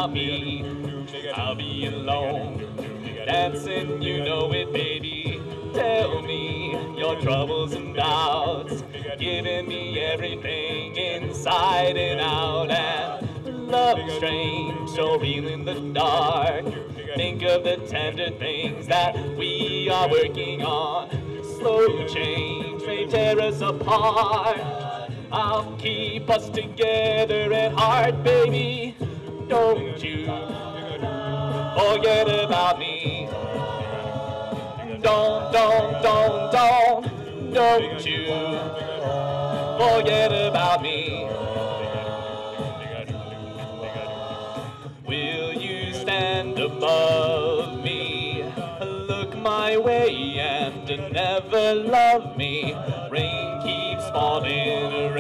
about me. I'll be alone, dancing, you know it, baby. Tell me your troubles and doubts, giving me everything inside and out. And love's strange, so real in the dark. Think of the tender things that we are working on. Slow change may tear us apart. I'll keep us together at heart, baby. Don't you forget about me. Don't you forget about me. Will you stand above me, look my way and never love me? Rain keeps falling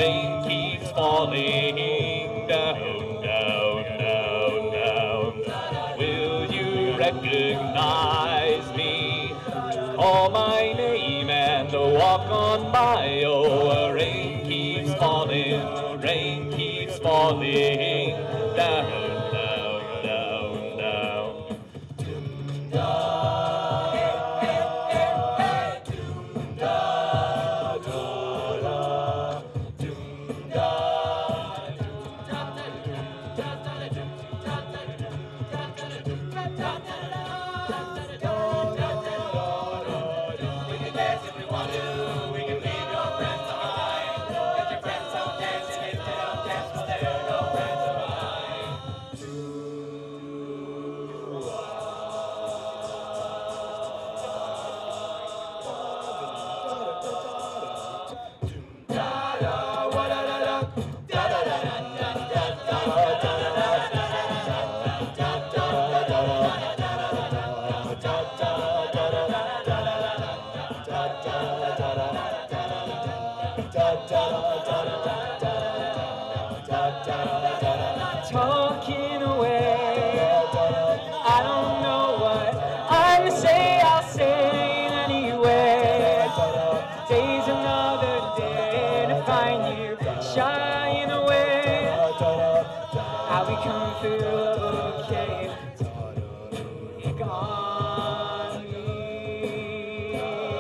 down, down, down, down. Will you recognize me? Call my name and walk on by. Oh, rain keeps falling down. Talking away, I don't know what I'm to say, I'll say it anyway. Today's another day to find you shying away. I'll be coming through a bouquet. Take on me,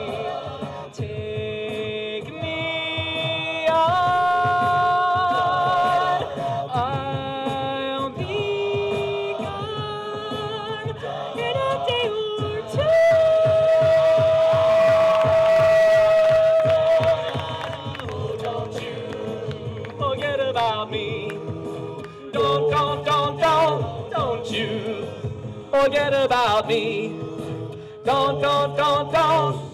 take me on. About me. Don't you forget about me. Don't